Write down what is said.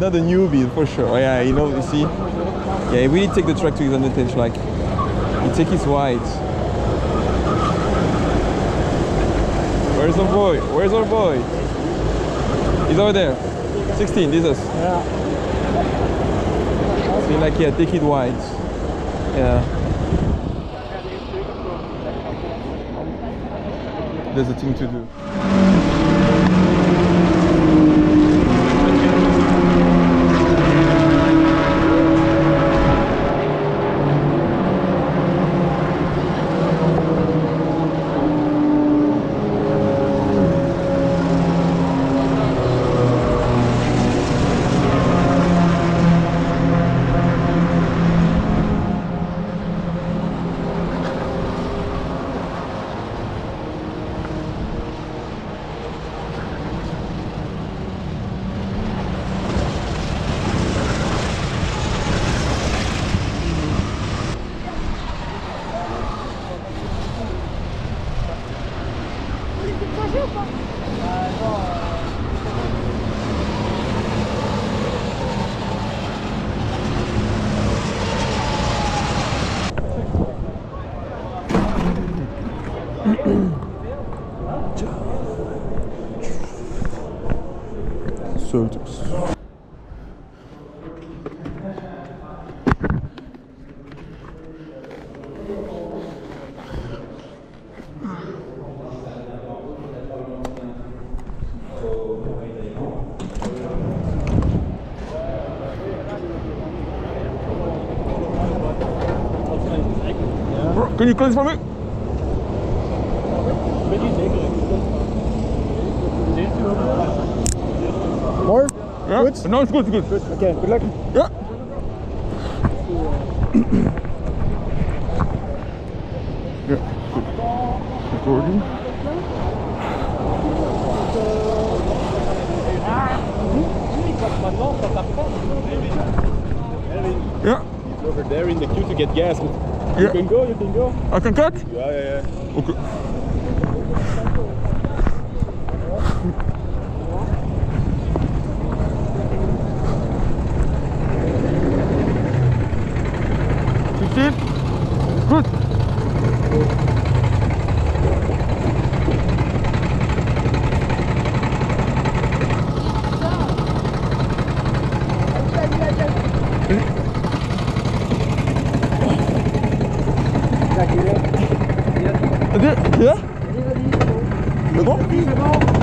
not a newbie for sure. Oh, yeah, you know, you see. Yeah, he really take the track to his advantage. Like, he take his wide. Where's our boy? Where's our boy? He's over there. 16, this is us. Yeah. So like, yeah, take it wide. Yeah. There's a thing to do. Soldiers. Can you close for me? More? Yeah. Good? No, it's good, it's good. Okay, good luck. Yeah. Yeah, good. Recording. Yeah. He's over there in the queue to get gas. But Yeah. you can go, you can go. I can cut? Yeah. Okay. Good. Yeah? C'est bon?